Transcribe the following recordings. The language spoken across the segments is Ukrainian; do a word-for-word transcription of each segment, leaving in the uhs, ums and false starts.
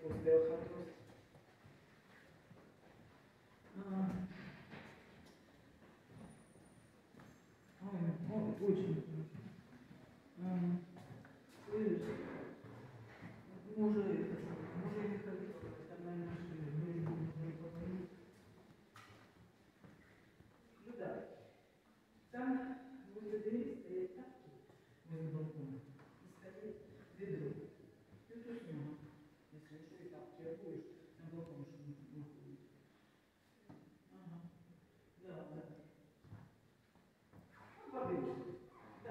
остеохондроз. А, Ой, ой, очень. А, слышишь? Может, это, может, не ходить, там, наверное, что-нибудь. Ну да. Там возле двери стоят тапки, возле балкона, и стоит ведро. Ты тут сняла. Если что, и тапки обуешь, на балкон, чтобы не ходить. Ага. Да, да. Ну, подымешь.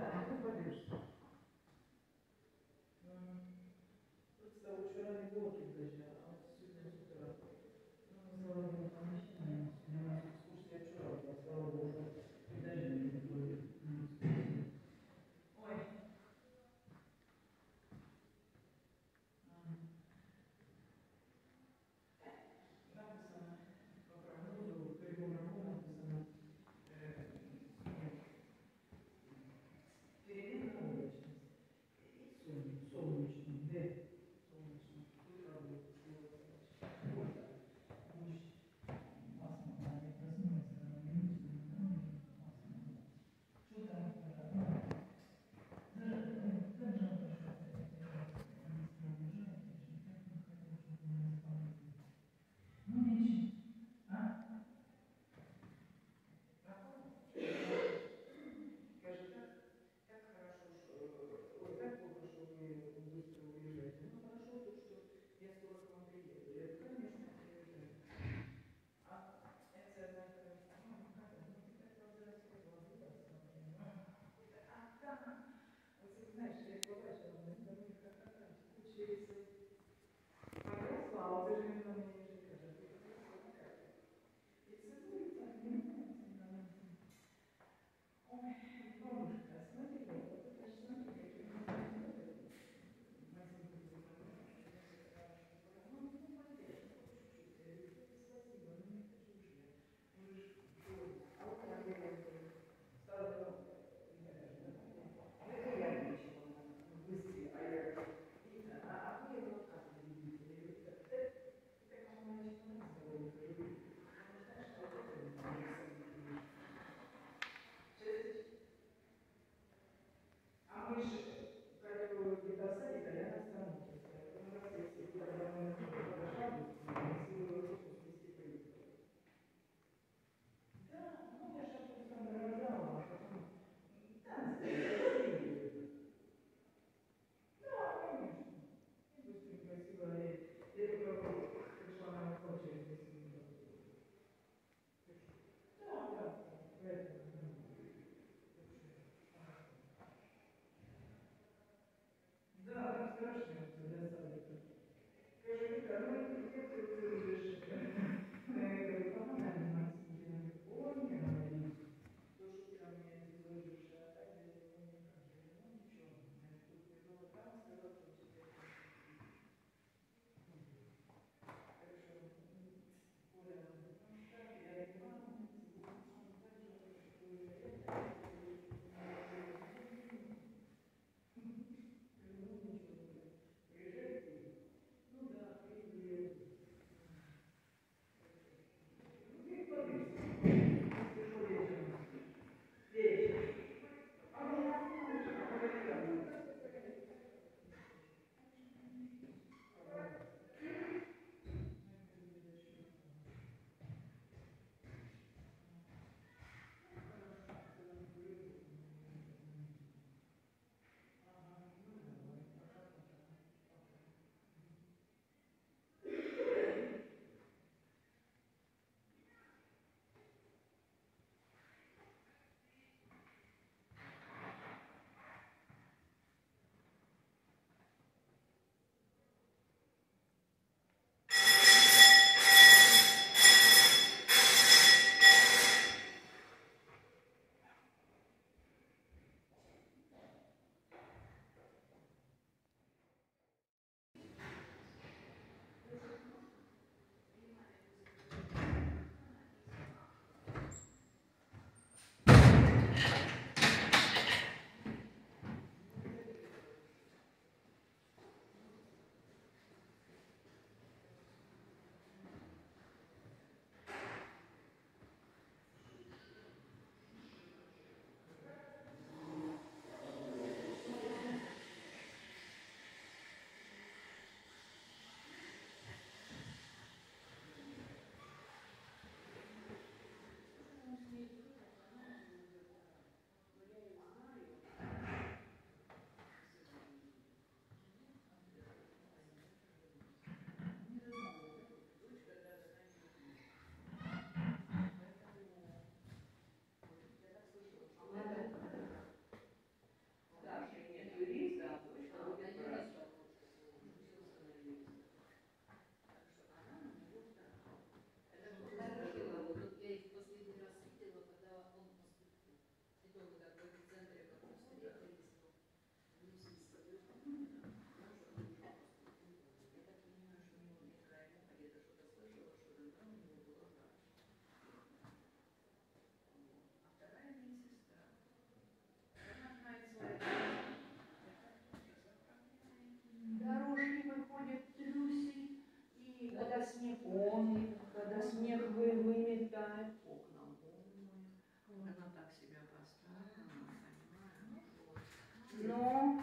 снег вы, выметает окна. Она так себя поставила, понимаю. Ну,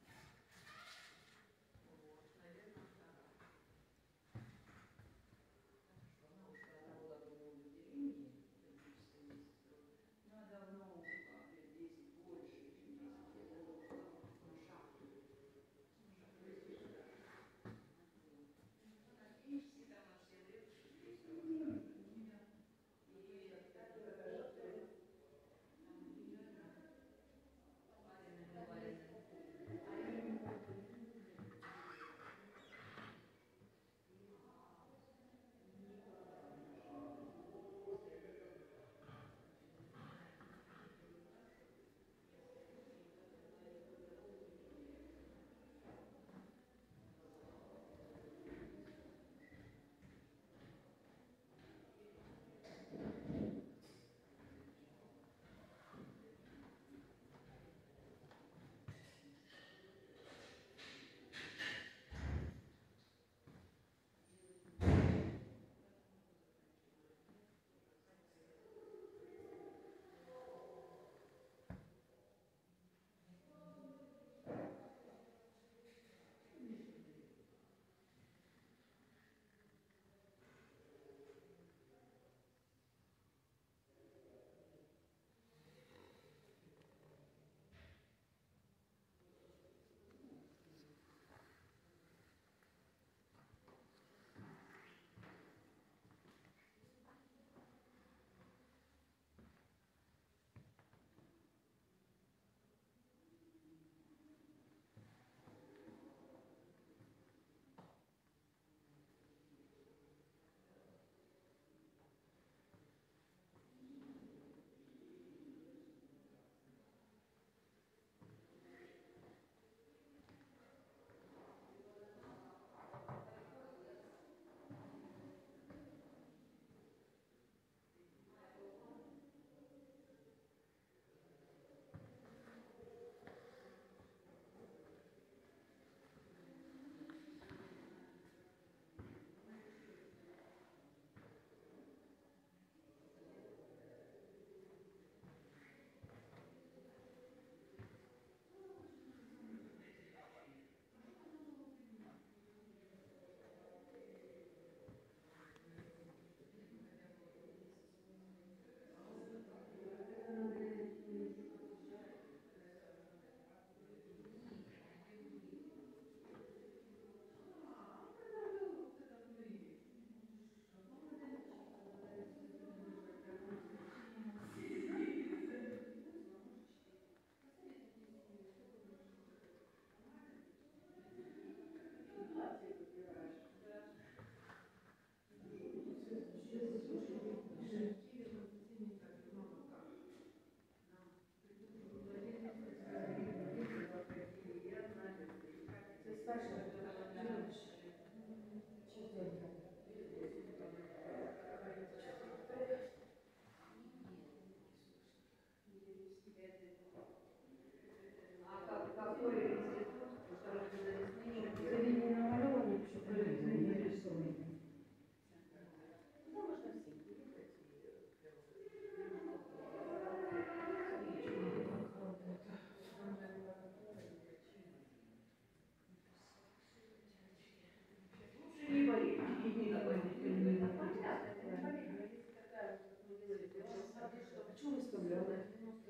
почему выставляла?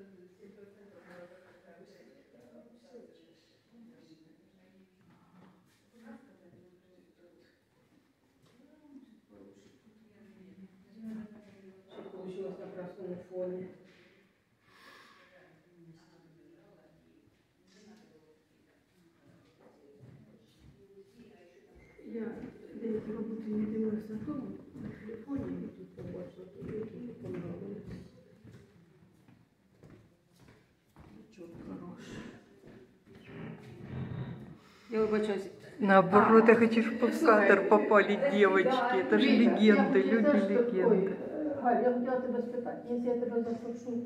Получилось на красном фоне. Я деякі роботи не дивилася на тому, на телефоні, і тут побачила, то які понравились. Чорт хороший. Я вибачаюсь. Наоборот, я хочу, чтобы в кадр попали девочки. Это же легенды, люди-легенды. Галь, я хотіла тебе спитати, якщо я тебе запрошу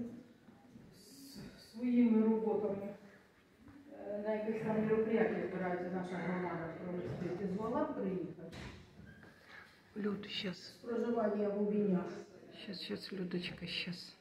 своїми роботами, на якихось там мероприятиях збирається наша громада провести, ти змогла б приїхати? Люд, сейчас. Проживання в Убінях. Сейчас, сейчас, Людочка, сейчас.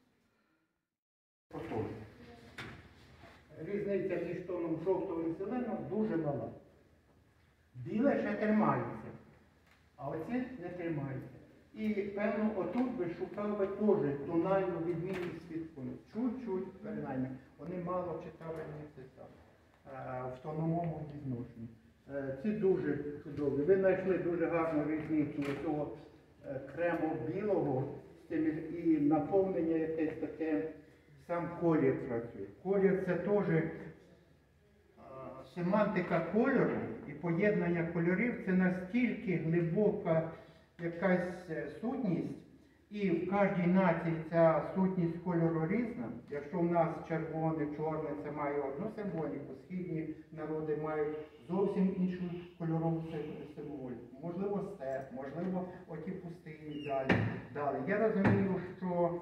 Отож, різниця між тоном жовтого і зеленого дуже мала. Біле ще тримається, а оце не тримається. І, певно, отут би шукав би теж тональну відмінність від фону. Чуть-чуть принаймні. Вони мало читабельні це там, в тоновому відношенні. Е, Ці дуже чудові. Ви знайшли дуже гарну різницю цього крему білого з тим і наповнення якесь таке. Сам колір працює. Колір це теж е, семантика кольору і поєднання кольорів це настільки глибока якась сутність, і в кожній нації ця сутність кольору різна. Якщо в нас червоне, чорне, це має одну символіку, східні народи мають зовсім іншу кольорову символіку. Можливо, степ, можливо, оті пустині далі. далі. Я розумію, що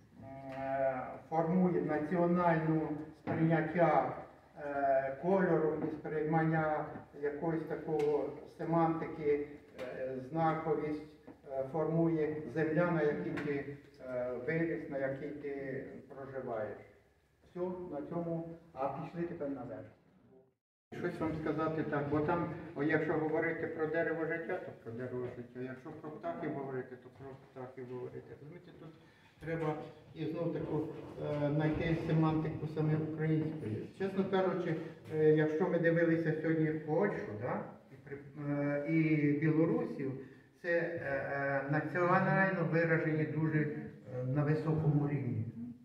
формує національне сприйняття е, кольору і сприймання якоїсь такого семантики, е, знаковість е, формує земля, на якій ти е, виріс, на якій ти проживаєш. Все, на цьому, а пішли тепер наверх. Щось вам сказати так, бо там, о, якщо говорити про дерево життя, то про дерево життя, якщо про птахів говорити, то про птахів говорити. Розумієте, тут треба і знов таку е, знайти семантику саме української. Чесно кажучи, е, якщо ми дивилися сьогодні Польщу, да, і, при, е, і Білорусію, це е, е, національно виражені дуже е, на високому рівні.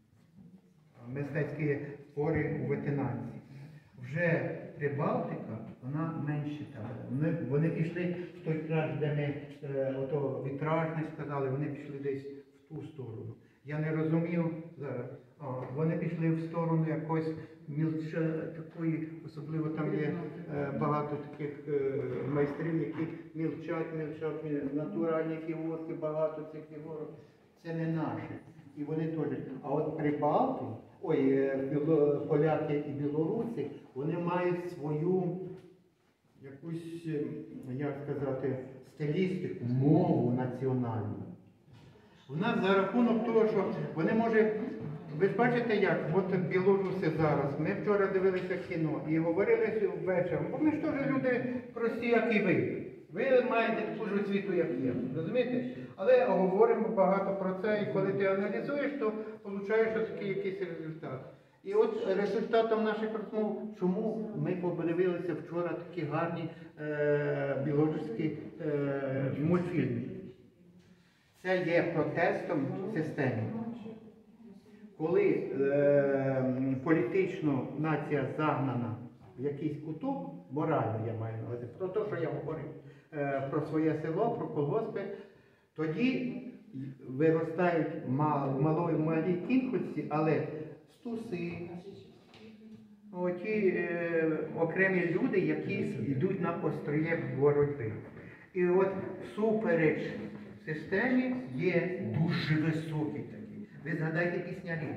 Мистецькі твори у ветенації. Вже Прибалтика, вона менше там. Вони, вони пішли в той край, де ми е, ото вітражне сказали, вони пішли десь в ту сторону. Я не розумів зараз. О, вони пішли в сторону якоїсь мілче такої, особливо там є е, багато таких е, майстрів, які мілчать, мілчать, мілчать, натуральні фігурки, багато цих фігурок. Це не наші. І вони теж. А от Прибалти, ой, поляки і білоруси, вони мають свою якусь, як сказати, стилістику, мову національну. У нас за рахунок того, що вони може, ви ж бачите як, от білоруси зараз, ми вчора дивилися кіно і говорили ввечері, бо ми ж теж люди прості, як і ви. Ви маєте таку ж освіту, як я, розумієте? Але говоримо багато про це, і коли ти аналізуєш, то отримуєш такий якийсь результат. І от результатом наших розмов, чому ми подивилися вчора такі гарні е, білоруські е, мультфільми. Це є протестом системи. Коли е, політично нація загнана в якийсь куток, морально я маю на увазі, про те, що я говорив, е, про своє село, про колгоспи, тоді виростають мал, малої малій кількості, але стуси, оті е, окремі люди, які йдуть на остріє боротьби. І от всупереч системі є дуже високі такі. Ви згадайте піснярі.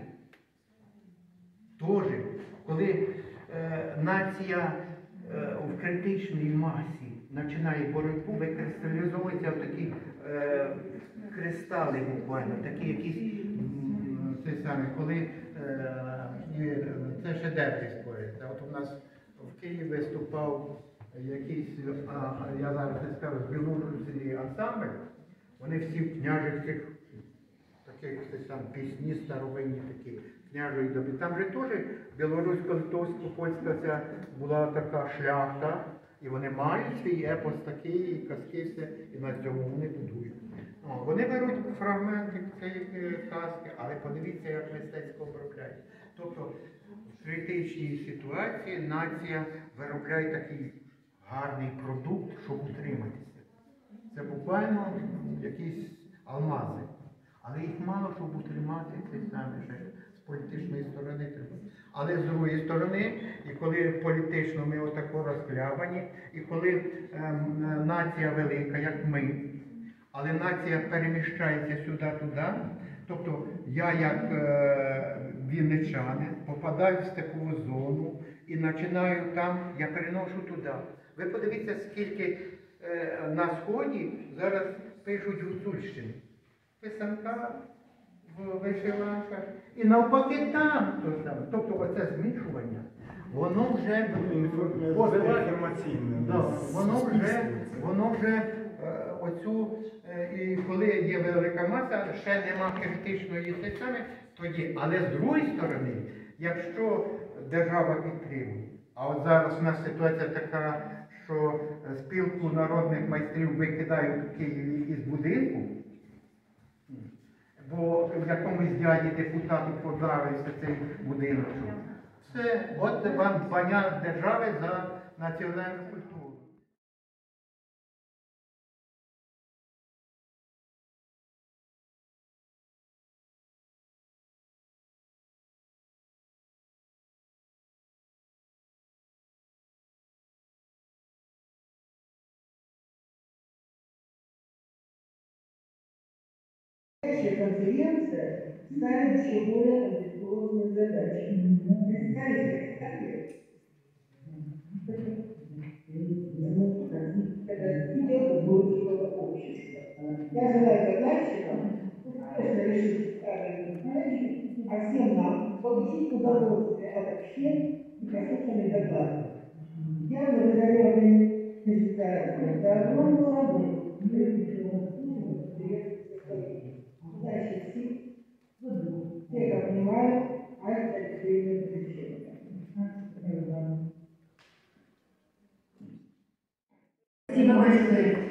Тож, коли е, нація е, в критичній масі починає боротьбу, викристалізовуються в такі е, кристали буквально, такі якісь це саме, коли е, це шедеври створюються. От у нас в Києві виступав якийсь, а, я зараз не скажу, з білоруський ансамбль. Вони всі в княжих цих таких там пісні старовинні такі княжої доби. Там же теж білорусько-литовсько-польська ця була така шляхта, і вони мають свій епос такий, і казки все, і на цьому вони будують. О, вони беруть фрагменти цієї казки, але подивіться, як мистецько обробляють. Тобто в критичній ситуації нація виробляє такий гарний продукт, щоб утриматися. Це буквально якісь алмази. Але їх мало, щоб утримати це саме ще з політичної сторони треба. Але з другої сторони, і коли політично ми отако розхлябані, і коли ем, нація велика, як ми, але нація переміщається сюди-туди, тобто я як е, вінничанин попадаю в степову зону і починаю там, я переношу туди. Ви подивіться, скільки е, на Сході зараз пишуть гуцульщину. Писанка в вишиванках. І навпаки там то саме. Тобто оце змішування, воно вже інформаційне. Да, воно вже, воно вже е, оцю, е, і коли є велика маса, ще нема критичної системи, тоді. Але з другої сторони, якщо держава підтримує, а от зараз у нас ситуація така, що спілку народних майстрів викидають у Києві із будинку, бо в якомусь дяді депутату подавився цей будинок. Це от вам дбання держави за національну культуру. Следующая конференция ставит еще более амбициозные задачи. Представитель это идет будущего общества. Я желаю докладчикам успешно решить ставленные задачи, а всем нам получить удовольствие от общения и качественных докладов. Я благодарю организаторов за огромную работу. Удачи всем. Я понимаю, а это время решения. Спасибо большое.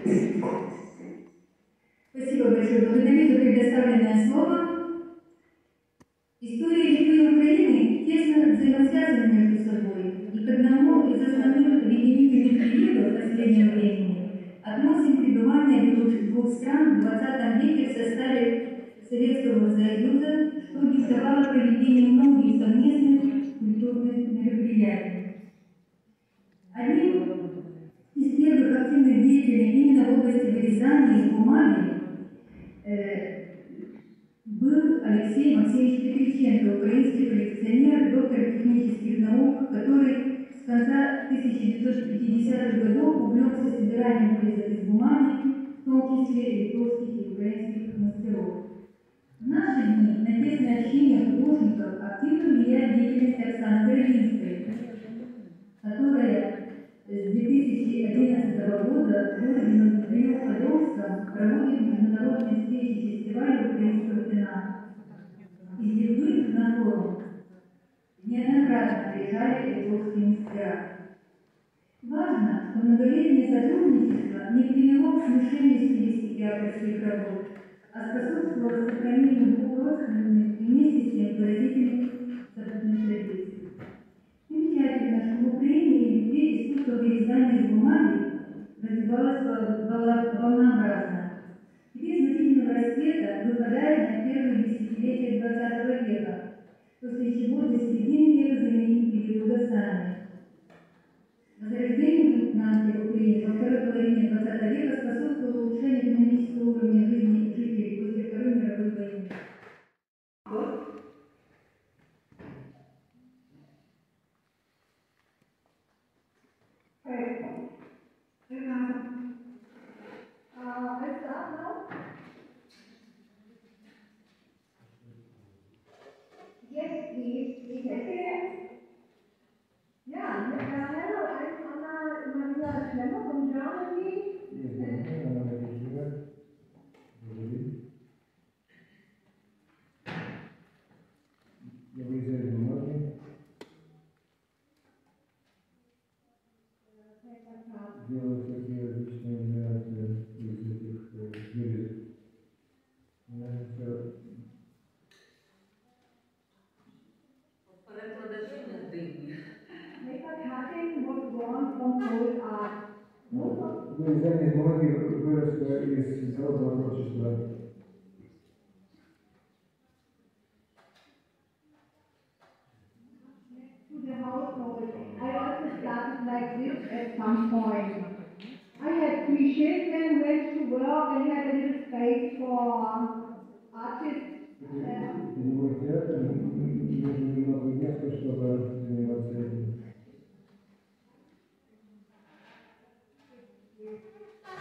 Спасибо большое. Благодарю за предоставленное слово. История Литвы и Украины тесно взаимосвязаны между собой. И к одному из основных объединительных периодов последнего времени относим пребывание двух стран в двадцатом веке в составе Советского Союза, что диктовало проведение многих совместных культурных мероприятий. Одним из первых активных деятелей именно в области вырезания из бумаги э, был Алексей Максимович Петриченко, украинский коллекционер, доктор технических наук, который с конца тысяча девятьсот пятидесятых годов увлекся собиранием вырезок из бумаги, в том числе литовских и украинских мастеров. В наши дни на тесное общение художников активно влияет деятельность Оксаны Горлинской, которая с две тысячи одиннадцатого года в городе Новоподольском проводит международные встречи и фестивали украинского вина. Из Литвы на форум неоднократно приезжали литовские мастера. Важно, что многолетнее сотрудничество не привело к смешению стилистики авторских работ, а способствовало сохранению двух родственных и вместе с тем выразительных собственных традиций. Замечательно, что в Украине и Литве искусство вырезания из бумаги развивалось волнообразно. Теперь значительного расцвета выпадает на первые десятилетия двадцатого века, после чего до середины века заменит период угасания. Возрождению нации в Украине во второй половине двадцатого века способствовало улучшению экономического уровня жизни жителей после Второй мировой войны. Yes, please. Is it here? Yeah, uh, hello, I'm Anna Maria Schlemmer from Germany. Я выезжаю в бумаги, делаю всякие различные варианты из этих вырезок. Перекладачі не дивні. Paper cutting was born from cold art. Вырезание бумаги выросло из народного творчества. To the household. I also started like this at some point. I had three children, went to work and had a little space for artists. Перевод театра, нужно немного места, чтобы заниматься этим.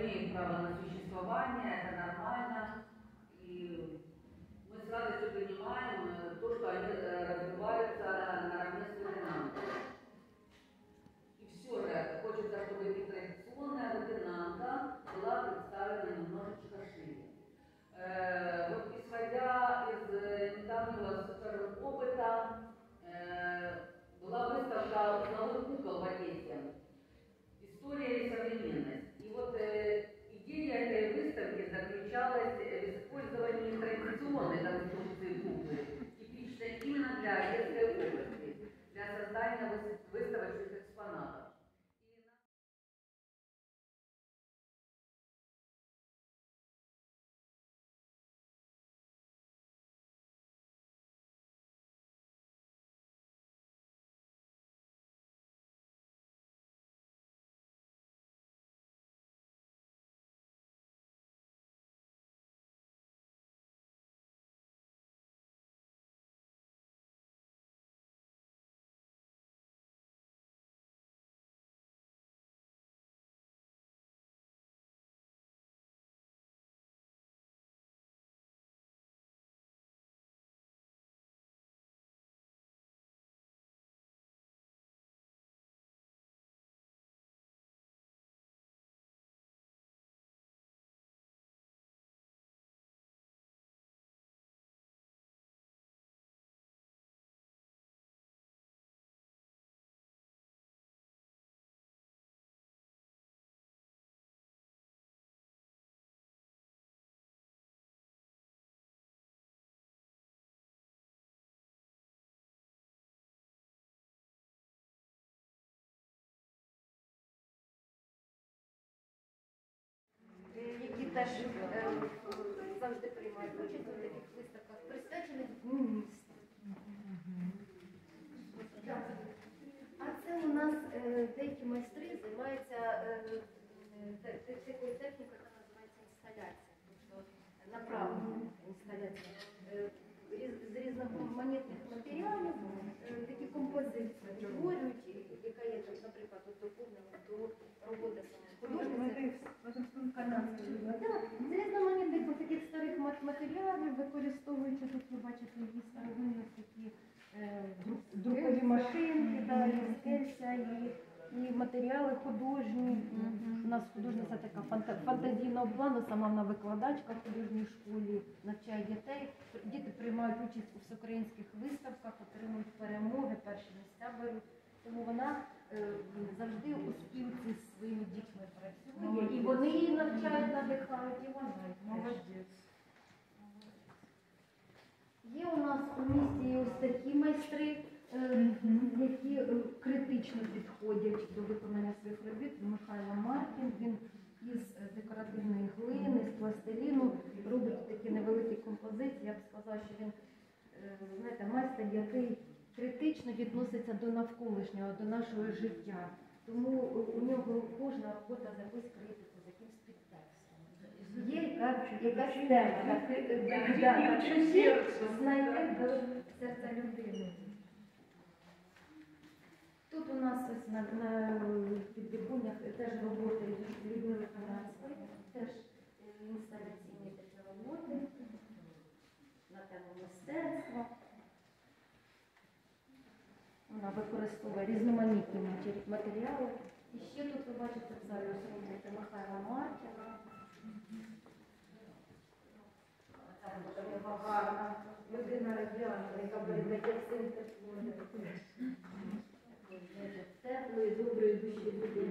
имеют право на существование, это нормально. И мы с радостью принимаем э, то, что они э, развиваются наравне с лейтенантом. И все же хочется, чтобы и традиционная лейтенанта была представлена немножечко шире. Э, вот исходя из э, недавнего, скажем, опыта, э, была выставка «Узловой кукол» в Одессе. История и современность. И вот э, идея этой выставки заключалась в использовании традиционной конструкции куклы, типичной именно для Одесской области, для создания выставочных экспонатов. Які теж е, завжди приймають участь у таких виставках, присвячених Дню міста. А це у нас е, деякі майстри займаються е, е, такою технікою, яка називається інсталяція. Тобто направлена інсталяція. Е, з різноманітних матеріалів е, такі композиції створюють, яка є, наприклад, доповнена до роботи художниці. З різноманітних таких старих матеріалів, використовуючи, тут ви бачите, її старовинні такі е, друкові машинки, да, і скельця, і, і матеріали художні. Mm-hmm. У нас художниця така фанта, фантазійного плану, сама вона викладачка в художній школі, навчає дітей. Діти приймають участь у всеукраїнських виставках, отримують перемоги, перші місця беруть. Тому вона е, завжди у спілці з своїми дітьми працює. Молодець. І вони її навчають, надихають, і вона. Молодець. Є у нас у місті ось такі майстри, е, mm-hmm. які е, критично підходять до виконання своїх робіт. Михайло Маркін, він із декоративної глини, з пластиліну робить такі невеликі композиції. Я б сказала, що він е, знаєте, майстер, який критично відноситься до навколишнього, до нашого життя. Тому у нього кожна робота за якусь критику, за якимсь підтекстом. Є якась тема, що знайти до серця людини. Тут у нас ось на, на підбігунях теж роботи Людмили Канадської, теж інсталяційні такі роботи на тему мистецтва. Вона використовує різноманітні матеріали. І ще тут ви бачите зараз роботи Михайла Маркіна. Там його гарна людина радіанта, яка передає всім теплою. Теплої, доброї душі людини.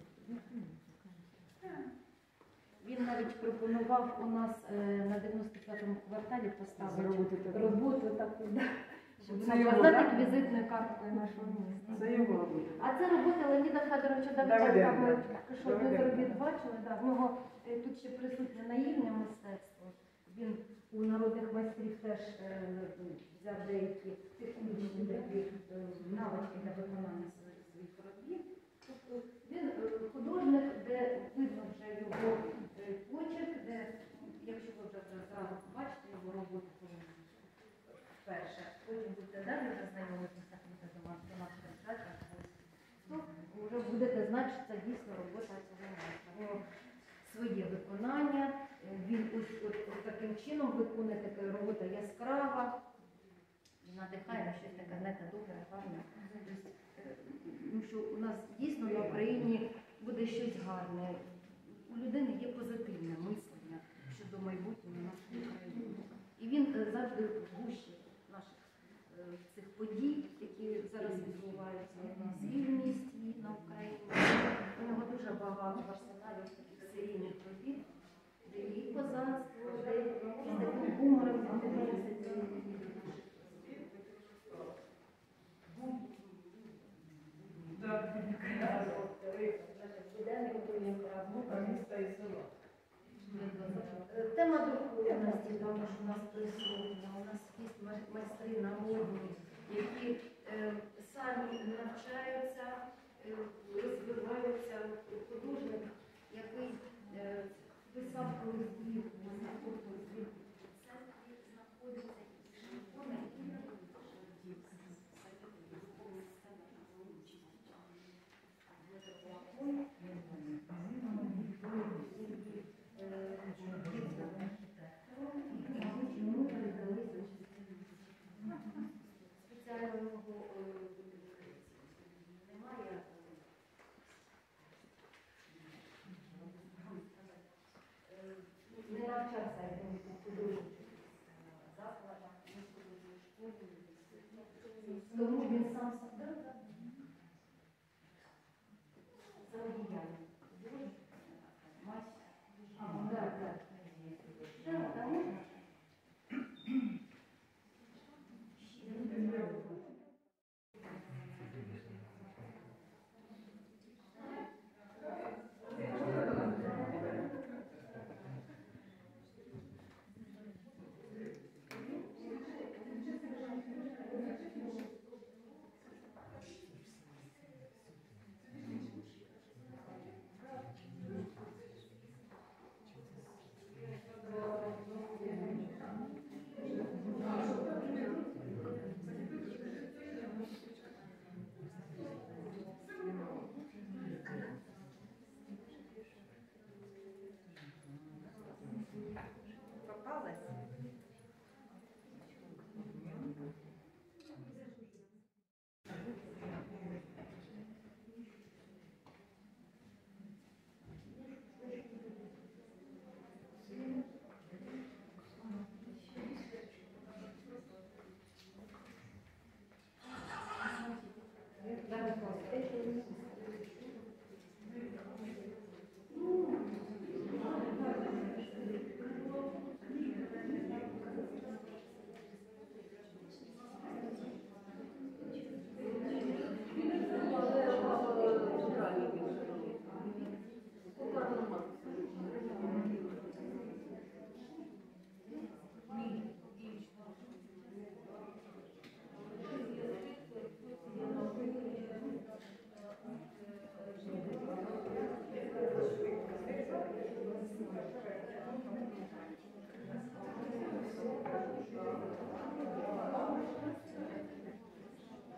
Він навіть пропонував у нас на дев'яносто п'ятому кварталі поставити роботу таку. Щоб стати візитною карткою нашого міста. Це його. А це робота Леоніда Федоровича Давиденка. Ми що ми робіт бачили. Да. В нього тут ще присутнє наївне мистецтво. Він у народних майстрів теж е, взяв деякі технічні такі навички для виконання своїх робіт. Тобто він е, художник, де видно вже його е, почерк, де, якщо ви вже зразу бачите його роботу, перше, потім будете далі вже знайомитися з нашим святом, то вже будете знати, що це дійсно робота цього майстра. своє виконання. Е, Він ось, ось, ось таким чином виконує, така робота яскрава, і надихає на щось таке, знаєте, добре, гарне. Тобто, е, тому що у нас дійсно на Україні буде щось гарне. У людини є позитивне мислення щодо майбутнього нашої країни. І він е, завжди в гущі наших е, цих подій, які зараз відбуваються у нас і в місті, і на Україні. У нього дуже багато в арсеналі ось таких серійних робіт, де і козацтво, де і з таким гумором відбуваються ці наші. Тема духовності також у нас присутня. У нас є майстри народні, які е, самі навчаються, е, розвиваються. Художник, який е, писав колись дів, знаходиться в церкві, знаходиться і шляхони, і не спеціального немає. Не навчався в художніх закладах, не в художній школі. Тому він сам себе заводіяє. А, так, так. Так, так, можна? Попалась?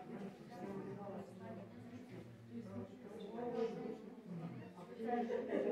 Thank you.